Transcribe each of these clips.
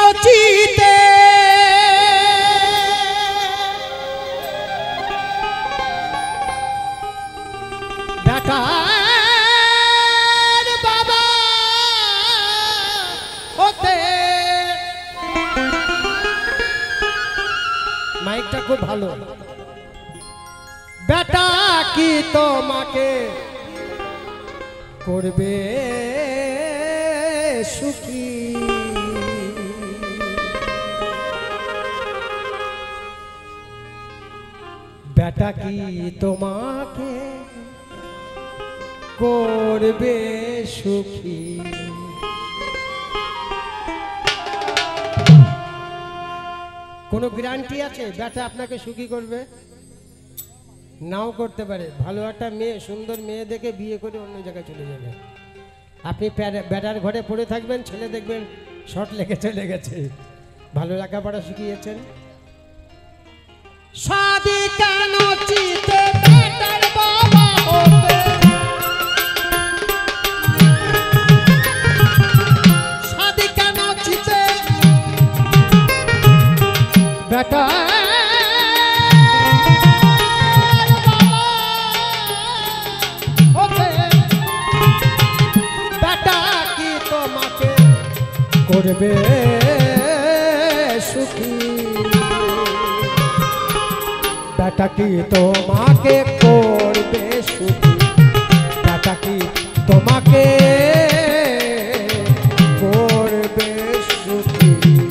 চিতে better বাবা হতে মাইকটা খুব ভালো বেটা কি তোমাকে করবে সুখী বেটা কি তোমাকে করবে সুখী কোনো গ্যারান্টি আছে বেটা আপনাকে সুখী করবে নাও করতে পারে ভালো একটা মেয়ে সুন্দর মেয়ে দেখে বিয়ে করে অন্য জায়গায় চলে যাবে আপনি বেটার ঘরে পড়ে থাকবেন ছেলে দেখবেন শর্ট লেগে চলে গেছে ভালো লেখাপড়া শিখিয়েছেন শাদি কেন চিতে বেটার বাবা হতে শাদি কেন চিতে বেটা করবে সুখী বেটা কি তোমাকে করবে সুখী বেটা কি তোমাকে করবে সুখী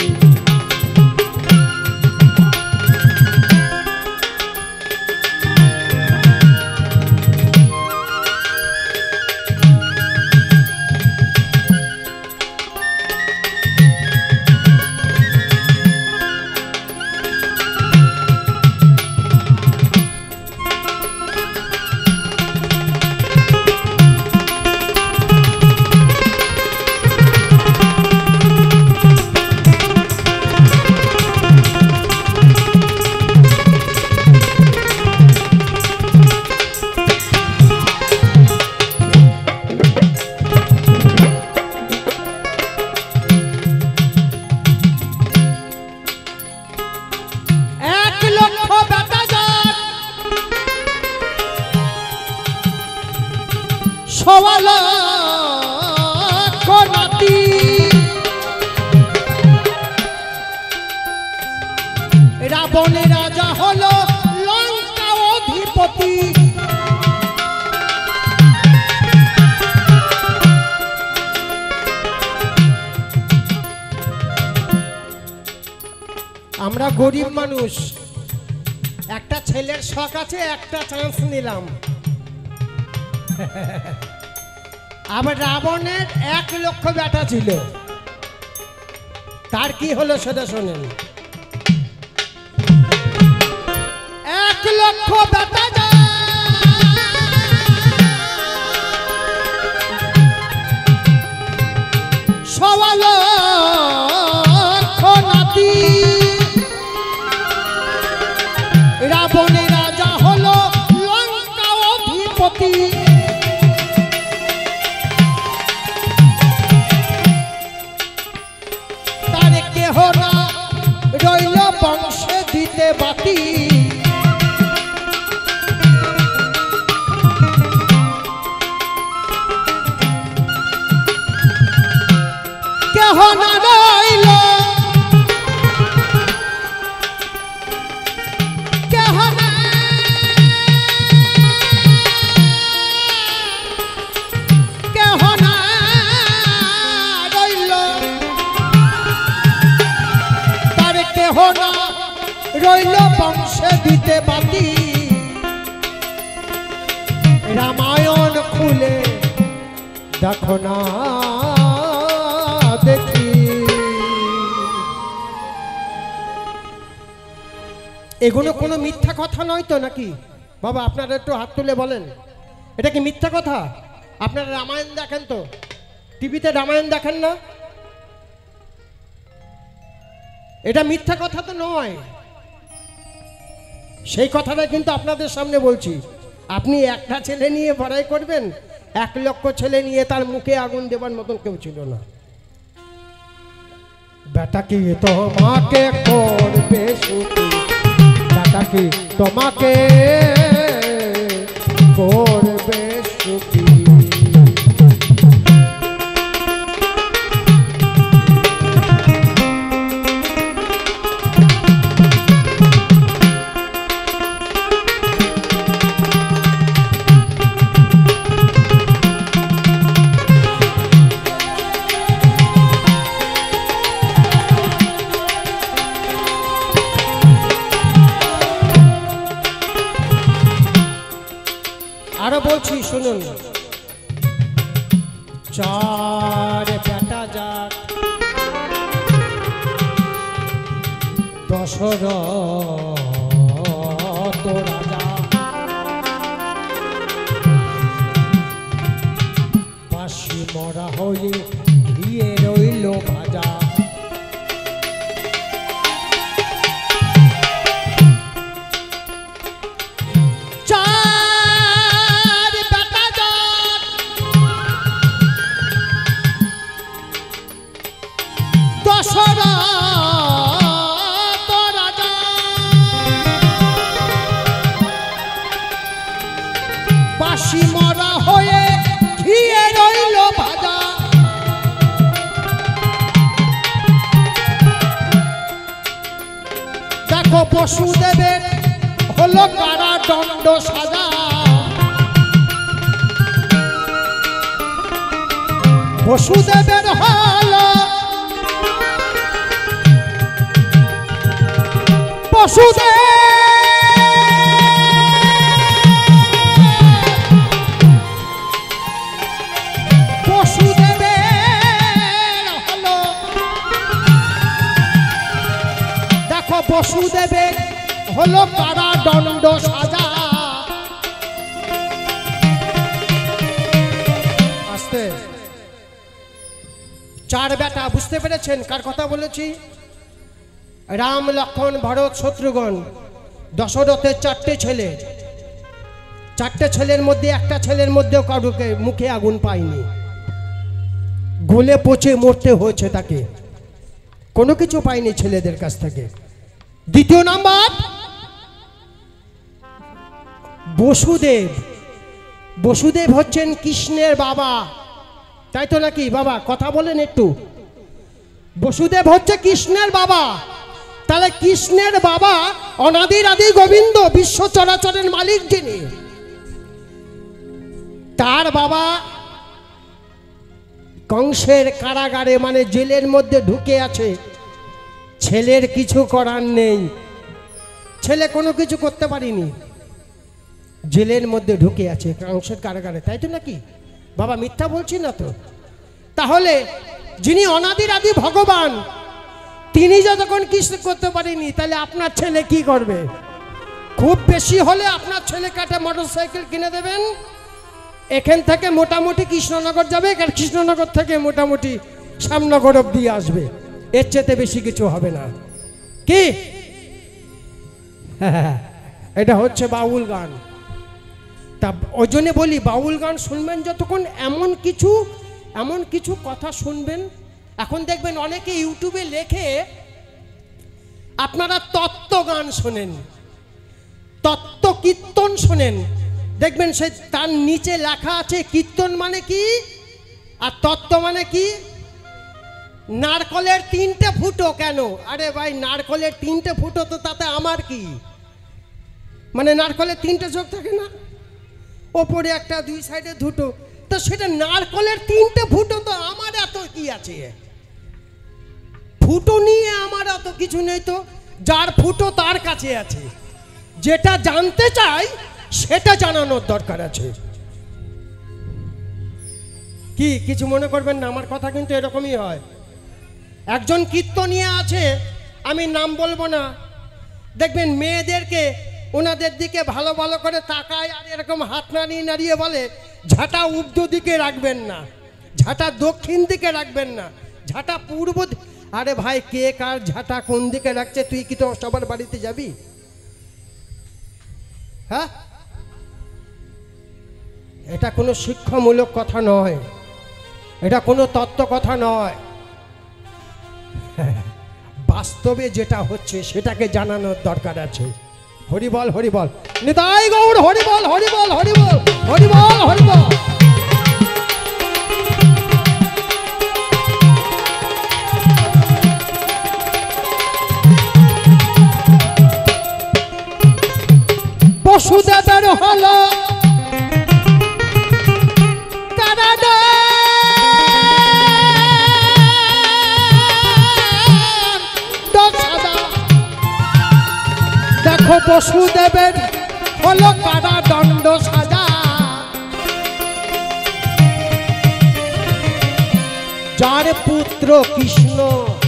রাবণের রাজা হলো লঙ্কা অধিপতি আমরা গরিব মানুষ একটা ছেলের শখ আছে একটা চান্স নিলাম আবার রাবণের 1 লক্ষ বেটা ছিল তার কি হলো সেটা শোনেন 1 লক্ষ বেটা সওয়া লক্ষ নাতি রাবণের রাজা হলো লঙ্কা অধিপতি তার কেহ না রইল বংশে দিতে বাতি কেহ না রইল কেহ না কেহ না রইল তার কেহ না রইল বংশে দিতে বাতি রামায়ণ খুলে দেখো না দেখি এগুলো কোনো মিথ্যা কথা নয় তো নাকি বাবা আপনারা একটু হাত তুলে বলেন এটা কি মিথ্যা কথা আপনারা রামায়ণ দেখেন তো টিভিতে রামায়ণ দেখেন না এটা মিথ্যা কথা তো নয় সেই কথাটা কিন্তু আপনাদের সামনে বলছি আপনি একটা ছেলে নিয়ে বড়াই করবেন 1 লক্ষ ছেলে নিয়ে তার মুখে আগুন দেবার মতন কেউ ছিল না বেটা কি তোমাকে করবে সুখী, বেটা কি তোমাকে করবে সুখী। আরো বলছি শুনুন, চার বেটা যাক দশরথ রাজা, বাঁশি মরা হয়ে ঘিয়ে রইল ভাজা। বাঁশি মরা হয়ে ঘিয়ে রইল ভাজা। দেখো বসুদেবের হলো কারাদণ্ড সাজা, বসুদেবের হলো বসুদেব বসুদেবের হলো কারাদণ্ড সাজা। আস্তে চার বেটা, বুঝতে পেরেছেন কার কথা বলেছি? রাম, লক্ষ্মণ, ভরত, শত্রুঘ্ন। দশরথের চারটে ছেলে, চারটে ছেলের মধ্যে একটা ছেলের মধ্যেও কারুকে মুখে আগুন পায়নি, গলে পচে মরতে হয়েছে তাকে, কোনো কিছু পায়নি ছেলেদের কাছ থেকে। দ্বিতীয় নাম্বার বসুদেব। বসুদেব হচ্ছেন কৃষ্ণের বাবা, তাই তো নাকি বাবা? কথা বলেন একটু। বসুদেব হচ্ছে কৃষ্ণের বাবা, তাহলে কৃষ্ণের বাবা অনাদির আদি গোবিন্দ, বিশ্ব চরাচরের মালিক যিনি, তার বাবা কংসের কারাগারে মানে জেলের মধ্যে ঢুকে আছে। ছেলের কিছু করার নেই, ছেলে কোনো কিছু করতে পারিনি, জেলের মধ্যে ঢুকে আছে কংসের কারাগারে, তাই তো নাকি বাবা? মিথ্যা বলছি না তো? তাহলে যিনি অনাদির আদি ভগবান, তিনি যতক্ষণ কিছু করতে পারেনি, তাহলে আপনার ছেলে কি করবে? খুব বেশি হলে আপনার ছেলেকে একটা মোটরসাইকেল কিনে দেবেন, এখান থেকে মোটামুটি কৃষ্ণনগর যাবে, আর কৃষ্ণনগর থেকে মোটামুটি শ্যামনগর অব্দি আসবে, এর চেয়ে বেশি কিছু হবে না। কি এটা হচ্ছে বাউল গান। তা ওই জন্য বলি বাউল গান শুনবেন যতক্ষণ, এমন কিছু কথা শুনবেন। এখন দেখবেন অনেকে ইউটিউবে লেখে আপনারা তত্ত্ব গান শোনেন, তত্ত্ব কীর্তন শোনেন, দেখবেন সে তার নিচে লেখা আছে কীর্তন মানে কি আর তত্ত্ব মানে কি। নারকলের তিনটে ফুটো কেন? আরে ভাই, নারকলের তিনটে ফুটো তো তাতে আমার কি? মানে নারকলের তিনটে চোখ থাকে না, ওপরে একটা, দুই সাইডে দুটো, তো সেটা নারকলের তিনটে ফুটো, তো আমার এত কি আছে? ফুটো নিয়ে আমার এত কিছু নেই তো, যার ফুটো তার কাছে আছে, যেটা জানতে চাই সেটা জানানোর দরকার আছে। কি কিছু মনে করবেন না, আমার কথা কিন্তু এরকমই হয়। একজন কীর্তনিয়া আছে, আমি নাম বলবো না, দেখবেন মেয়েদেরকে ওনাদের দিকে ভালো ভালো করে তাকায় আর এরকম হাত নাড়িয়ে নাড়িয়ে বলে, ঝাঁটা উত্তর দিকে রাখবেন না, ঝাঁটা দক্ষিণ দিকে রাখবেন না, ঝাঁটা পূর্ব। আরে ভাই, কে কার ঝাঁটা কোন দিকে রাখছে তুই কি তো সবার বাড়িতে যাবি? হ্যাঁ, এটা কোনো শিক্ষামূলক কথা নয়, এটা কোনো তত্ত্ব কথা নয়। বাস্তবে যেটা হচ্ছে সেটাকে জানানোর দরকার আছে। হরিবল হরিবল, নিতাই গৌর হরিবল হরিবল হরিবল হরিবল হরিবল। বসুদেবের হলো দেখো বসুদেবের হলো কারাদণ্ড সাজা, যার পুত্র কৃষ্ণ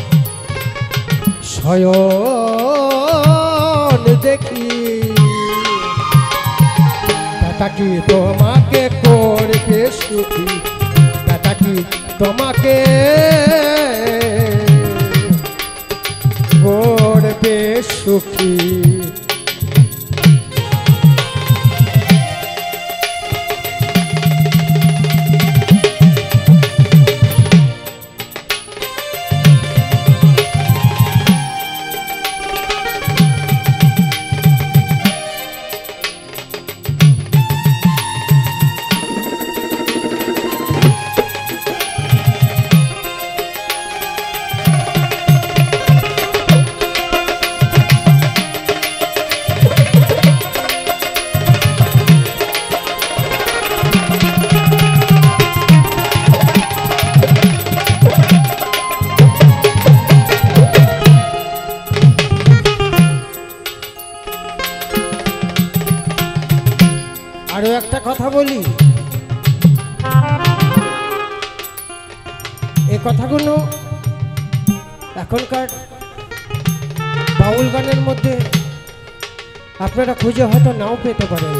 শয়ন দেখি, বেটা কি তোমাকে করবে সুখী, বেটা কি তোমাকে করবে সুখী। আরো একটা কথা বলি, এই কথাগুলো এখনকার বাউল গানের মধ্যে আপনারা খুঁজে হয়তো নাও পেতে পারেন,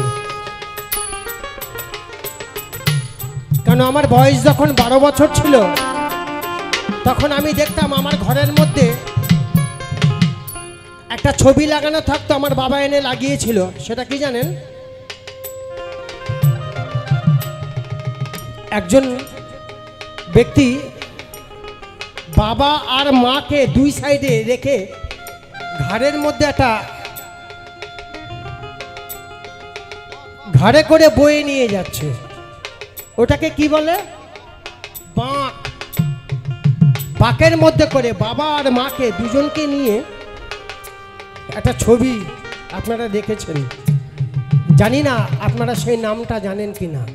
কারণ আমার বয়স যখন 12 বছর ছিল তখন আমি দেখতাম আমার ঘরের মধ্যে একটা ছবি লাগানো থাকতো, আমার বাবা এনে লাগিয়েছিল। সেটা কি জানেন? একজন ব্যক্তি বাবা আর মাকে দুই সাইডে রেখে ঘাড়ের মধ্যে একটা ঘাড়ে করে বয়ে নিয়ে যাচ্ছে, ওটাকে কি বলে? বাঁক। বাঁকের মধ্যে করে বাবা আর মাকে দুজনকে নিয়ে একটা ছবি আপনারা দেখেছেন, জানি না আপনারা সেই নামটা জানেন কি না।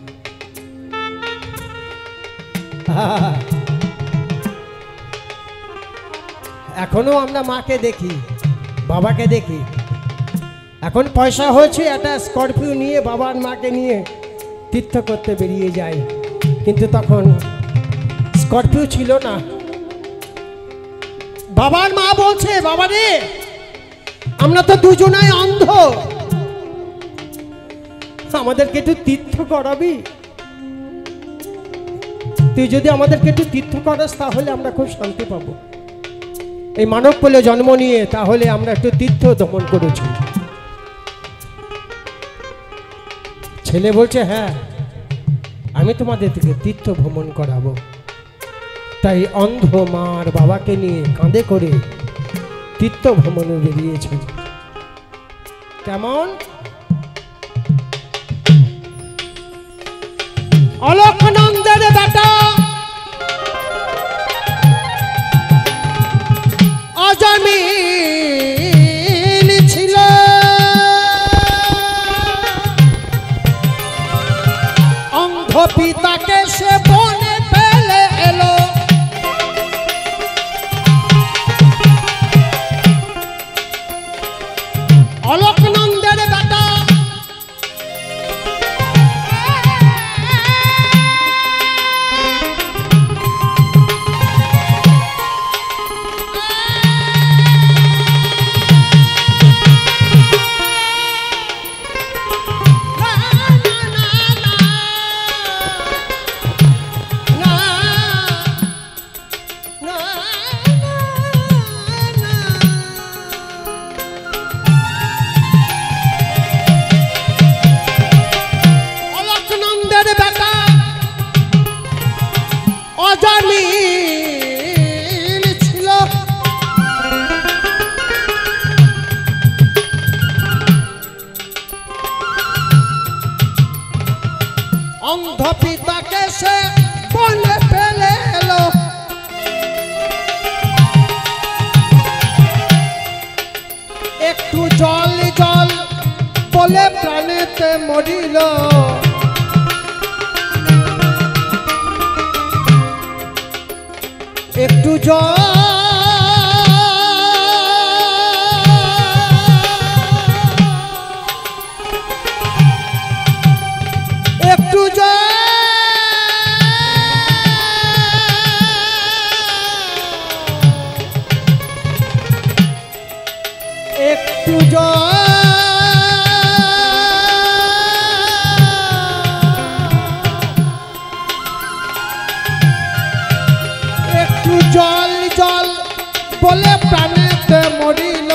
এখনো আমরা মাকে দেখি, বাবাকে দেখি। এখন পয়সা হয়েছে, একটা স্করপিও নিয়ে বাবা আর মাকে নিয়ে তীর্থ করতে বেরিয়ে যায়, কিন্তু তখন স্করপিও ছিল না। বাবার মা বলছে, বাবা রে আমরা তো দুজনাই অন্ধ, আমাদেরকে একটু তীর্থ করাবি, তুই যদি আমাদেরকে একটু তীর্থ করাস তাহলে আমরা খুব শান্তি পাবো। এই মানব কুলে জন্ম নিয়ে তাহলে আমরা একটু তীর্থ দমন করেছি। ছেলে বলছে, হ্যাঁ আমি তোমাদের থেকে তীর্থ ভ্রমণ করাবো। তাই অন্ধ মার বাবাকে নিয়ে কাঁধে করে তীর্থ ভ্রমণে বেরিয়েছে। কেমন? অলকনন্দের বেটা অজমিল ছিল, অন্ধ পিতাকে সে বনে ফেলে এলো, অলকনন্দের বেটা অন্ধ পিতাকে সে বলে ফেলে এলো, একটু জল জল বলে প্রাণেতে মরিল। একটু জল একটু জল একটু জল একটু জল জল বলে প্রাণেতে মরিল।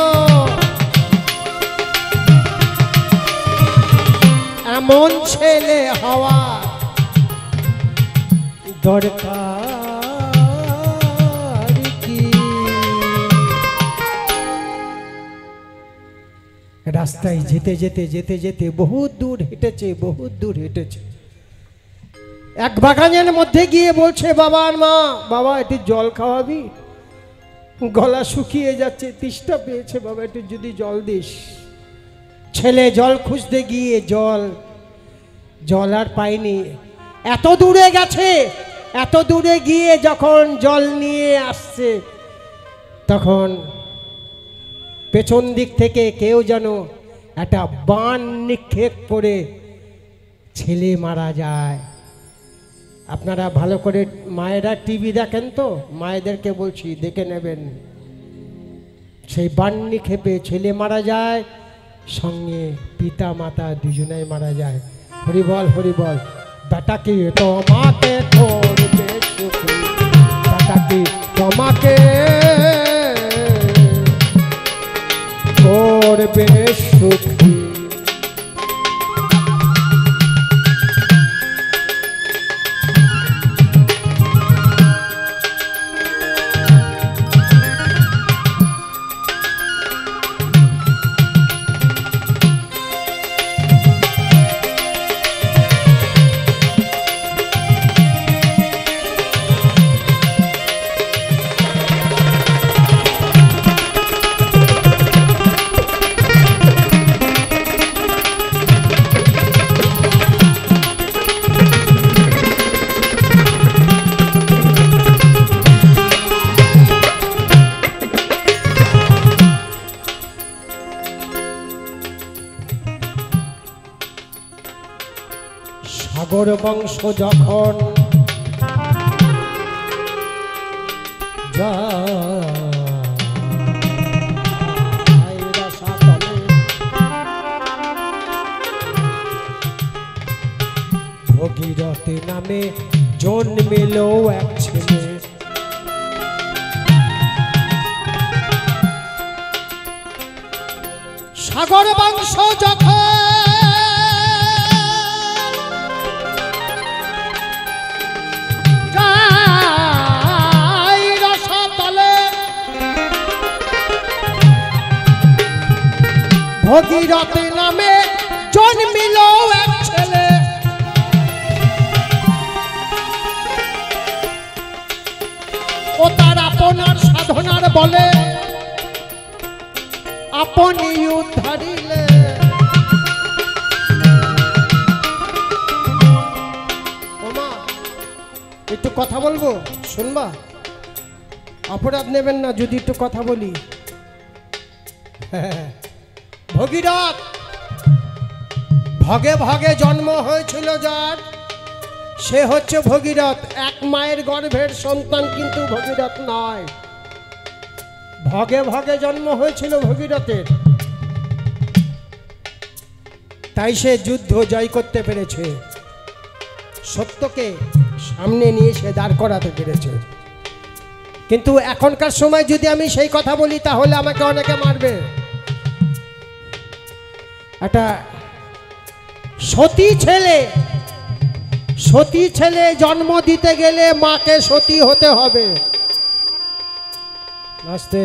এমন ছেলে হওয়া দরকার কি? রাস্তায় যেতে যেতে যেতে যেতে বহুত দূর হেঁটেছে, বহুত দূর হেঁটেছে। এক বাগানের মধ্যে গিয়ে বলছে বাবা আর মা, বাবা একটু জল খাওয়াবি, গলা শুকিয়ে যাচ্ছে, তেষ্টা পেয়েছে বাবা, একটু যদি জল দিস। ছেলে জল খুঁজতে গিয়ে জল জল আর পায়নি। এত দূরে গেছে, এত দূরে গিয়ে যখন জল নিয়ে আসছে, তখন পেছন দিক থেকে কেউ যেন একটা বান নিক্ষেপ করে ছেলে মারা যায়। আপনারা ভালো করে মায়েরা টিভি দেখেন তো, মায়েদেরকে বলছি দেখে নেবেন। সেই বান নিক্ষেপে ছেলে মারা যায়, সঙ্গে পিতা মাতা দুজনেই মারা যায়। হরিবল হরিবল। বেটাকে তোমাকে করবে সুখী, বেটাকে তোমাকে করবে সুখী। সাগর বংশ যখন ভগীরথী নামে জন্মিল এক ছেলে, সাগর বংশ যখন ভগীরথী নামে জন্মিল এক ছেলে, ও তার আপনার সাধনার বলে আপনি উদ্ধারিলে। ওমা একটু কথা বলবো, শুনবা? অপরাধ নেবেন না যদি একটু কথা বলি। ভগীরথ ভগে ভগে জন্ম হয়েছিল যার, সে হচ্ছে ভগীরথ। এক মায়ের গর্ভের সন্তান কিন্তু ভগীরথ নয়, ভগে ভগে জন্ম হয়েছিল ভগীরথের। তাই সে যুদ্ধ জয় করতে পেরেছে, সত্যকে সামনে নিয়ে সে দাঁড় করাতে পেরেছে। কিন্তু এখনকার সময় যদি আমি সেই কথা বলি তাহলে আমাকে অনেকে মারবে। একটা সতী ছেলে জন্ম দিতে গেলে মাকে সতী হতে হবে। আস্তে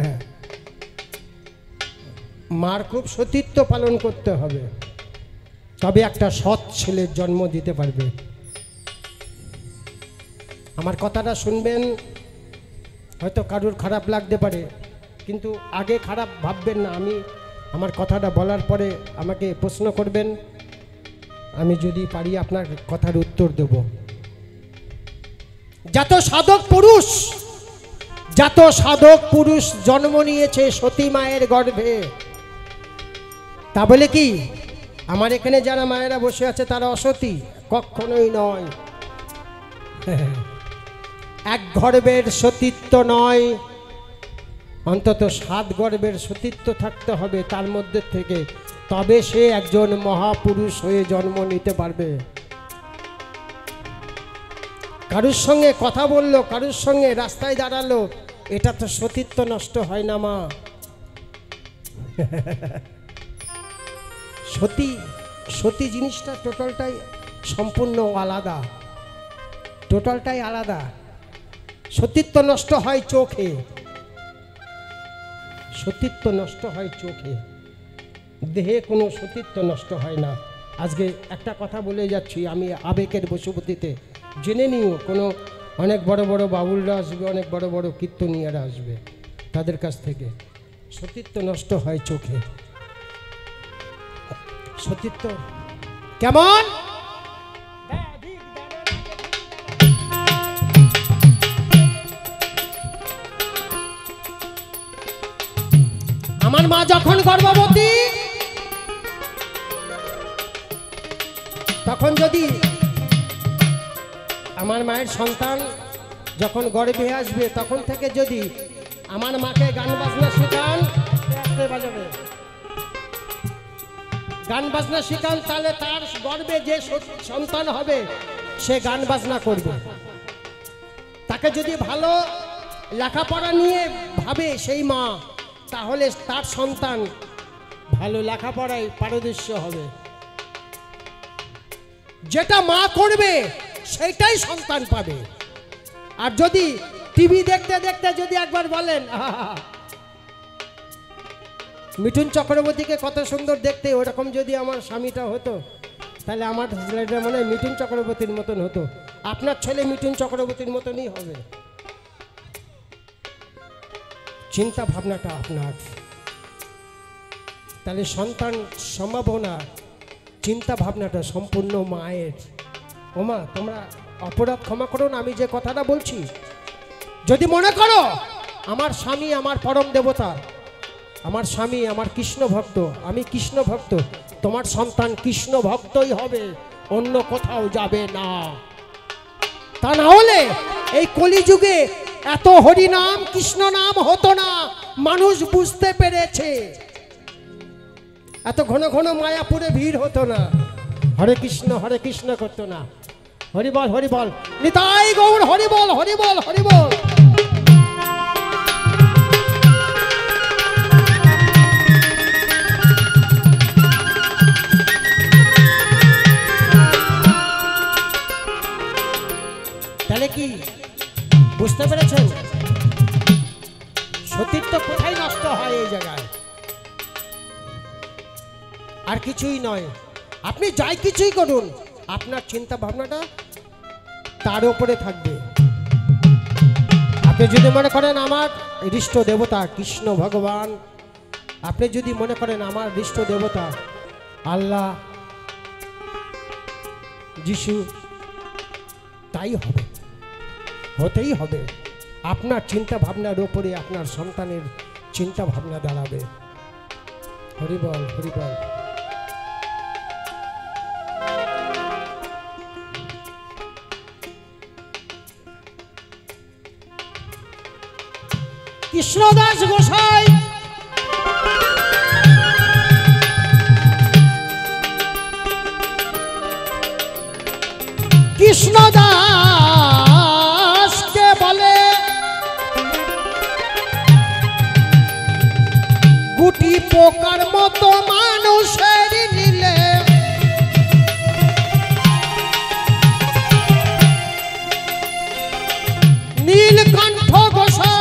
মার খুব সতীত্ব পালন করতে হবে। তবে একটা সৎ ছেলের জন্ম দিতে পারবে। আমার কথাটা শুনবেন, হয়তো কারোর খারাপ লাগতে পারে, কিন্তু আগে খারাপ ভাববেন না। আমি আমার কথাটা বলার পরে আমাকে প্রশ্ন করবেন, আমি যদি পারি আপনার কথার উত্তর দেব। যত সাধক পুরুষ জন্ম নিয়েছে সতী মায়ের গর্ভে, তা বলে কি আমার এখানে যারা মায়েরা বসে আছে তারা অসতী? কখনোই নয়। এক গর্ভের সতীত্ব নয়, অন্তত 7 গর্ভের সতীত্ব থাকতে হবে তার মধ্যে থেকে, তবে সে একজন মহাপুরুষ হয়ে জন্ম নিতে পারবে। কারুর সঙ্গে কথা বললো, কারুর সঙ্গে রাস্তায় দাঁড়ালো, এটা তো সতীত্ব নষ্ট হয় না মা। সতী জিনিসটা টোটালটাই সম্পূর্ণ আলাদা, টোটালটাই আলাদা। সতীত্ব নষ্ট হয় চোখে, সতীত্ব নষ্ট হয় চোখে, দেহে কোনো সতীত্ব নষ্ট হয় না। আজকে একটা কথা বলে যাচ্ছি, আমি আবেগের বশবর্তীতে, জেনে নিও। কোনো অনেক বড় বড় বাউলরা আসবে, অনেক বড় বড় কীর্তনীয়রা আসবে, তাদের কাছ থেকে সতীত্ব নষ্ট হয় চোখে। সতীত্ব কেমন? আমার মা যখন গর্ভবতী, তখন যদি আমার মায়ের সন্তান যখন গর্ভে আসবে, তখন থেকে যদি আমার মাকে গান বাজনা শেখান, গান বাজনা শেখান, তাহলে তার গর্ভে যে সন্তান হবে সে গান বাজনা করবে। তাকে যদি ভালো লেখাপড়া নিয়ে ভাবে সেই মা, তাহলে তার সন্তান ভালো লেখাপড়ায় পারদর্শী হবে। যেটা মা করবে সেটাই সন্তান পাবে। আর যদি টিভি দেখতে দেখতে যদি একবার বলেন মিঠুন চক্রবর্তীকে কত সুন্দর দেখতে, ওরকম যদি আমার স্বামীটা হতো, তাহলে আমার ছেলেটা মনে হয় মিঠুন চক্রবর্তীর মতন হতো। আপনার ছেলে মিঠুন চক্রবর্তীর মতনই হবে। চিন্তা ভাবনাটা আপনার, তাহলে সন্তান সম্ভাবনা, চিন্তা ভাবনাটা সম্পূর্ণ মায়ের। ওমা, তোমরা অপরাধ ক্ষমা করো না, আমি যে কথাটা বলছি, যদি মনে করো আমার স্বামী আমার পরম দেবতা, আমার স্বামী আমার কৃষ্ণ ভক্ত, আমি কৃষ্ণ ভক্ত, তোমার সন্তান কৃষ্ণ ভক্তই হবে, অন্য কোথাও যাবে না। তা না হলে এই কলিযুগে এত হরিনাম কৃষ্ণ নাম হতো না। মানুষ বুঝতে পেরেছে, এত ঘন ঘন মায়াপুরে ভিড় হতো না, হরে কৃষ্ণ করতো না। হরিবল হরিবল, নিতাই গৌর হরিবল হরিবল হরিবল। তাহলে কি বুঝতে পেরেছেন সতীত্ব কোথায় নষ্ট হয়? এই জায়গায় আর কিছুই নয়। আপনি যাই কিছুই করুন, আপনার চিন্তা ভাবনাটা তার উপরে থাকবে। আপনি যদি মনে করেন আমার ইষ্ট দেবতা কৃষ্ণ ভগবান, আপনি যদি মনে করেন আমার ইষ্ট দেবতা আল্লাহ যিশু, তাই হবে, হতেই হবে। আপনার চিন্তা ভাবনার উপরে আপনার সন্তানের চিন্তা ভাবনা দাঁড়াবে। হরিবল হরিবল। কৃষ্ণদাস গোসাই কৃষ্ণদাসকে বলে গুটি পোকার মতো মানুষের নিলে নীলকণ্ঠ গোসাই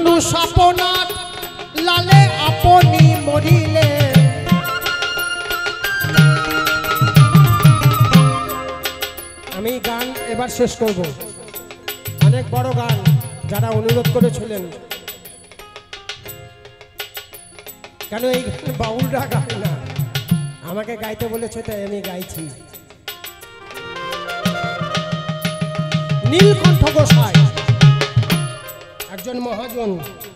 মানুষ আপনার লালে আপনি মরিলে। আমি গান এবার শেষ করব। অনেক বড় গান, যারা অনুরোধ করেছিলেন, কেন এই গান বাউলরা গায় না, আমাকে গাইতে বলেছে তাই আমি গাইছি। নীলকণ্ঠ গোসাই একজন মহাজন,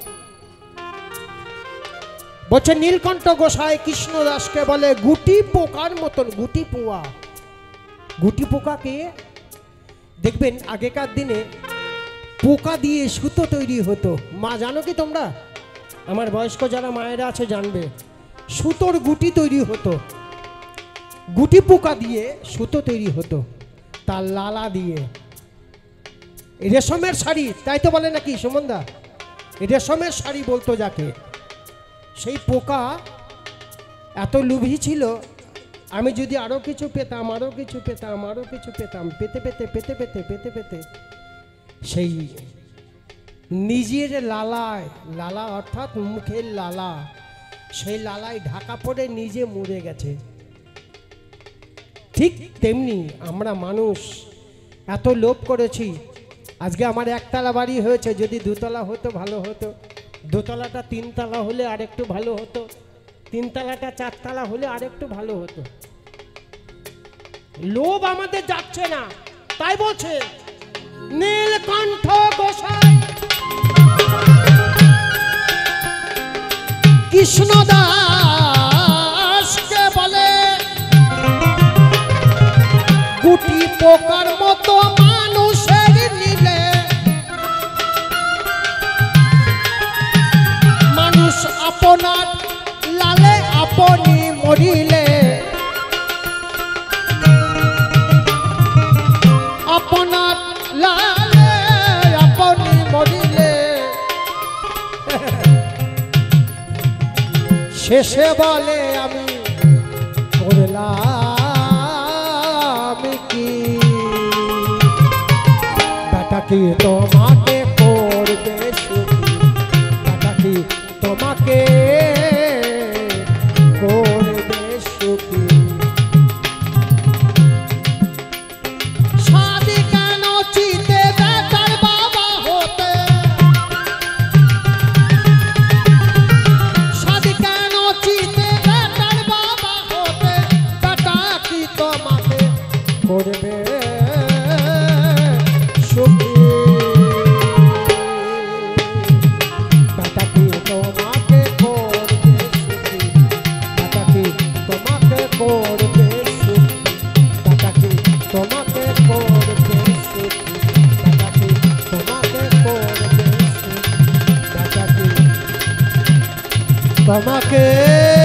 বলছে নীলকণ্ঠ গোসাই কৃষ্ণদাসকে বলে গুটি পোকার মতন। গুটি পোয়া, গুটি পোকাকে দেখবেন আগেকার দিনে পোকা দিয়ে সুতো তৈরি হতো। মা জানো কি তোমরা? আমার বয়স্ক যারা মায়েরা আছে জানবে, সুতোর গুটি তৈরি হতো, গুটি পোকা দিয়ে সুতো তৈরি হতো, তার লালা দিয়ে। রেশমের শাড়ি, তাই তো বলে নাকি সুমনদা? রেশমের শাড়ি বলতো যাকে। সেই পোকা এত লোভী ছিল, আমি যদি আরো কিছু পেতাম, আরো কিছু পেতাম, আরো কিছু পেতাম, পেতে পেতে পেতে পেতে পেতে পেতে সেই নিজের লালায়, লালা অর্থাৎ মুখের লালা, সেই লালায় ঢাকা পড়ে নিজে মরে গেছে। ঠিক তেমনি আমরা মানুষ এত লোভ করেছি। আজকে আমার একতলা বাড়ি হয়েছে, যদি দুতলা হতো ভালো হতো, দোতলাটা তিনতলা হলে আরেকটু ভালো হতো, তিনতলাটা চারতলা হলে আরেকটু ভালো হতো। লোভ আমাদের যাচ্ছে না, তাই বলছে নীলকণ্ঠ গোসাই কৃষ্ণদাসকে বলে গুটি পোকার মতো মানুষের নিলে। মানুষ আপনার লালে আপনি মরিলে। আপনার লালে আপনি মরিলে। শেষে বলে আমি করলাম কি, বেটা কি তোমাকে করবে সুখী, বেটা কি তোমাকে করবে সুখী। শাদি কেন চিতে বেটার বাবা হতে, শাদি কেন চিতে বেটার বাবা হতে, বেটা কি তোমাকে করবে সুখী। বেটা কি তোমাকে করবে সুখী, বেটা কি তোমাকে করবে সুখী, বেটা কি তোমাকে করবে সুখী, বেটা কি তোমাকে করবে সুখী, বেটা কি তোমাকে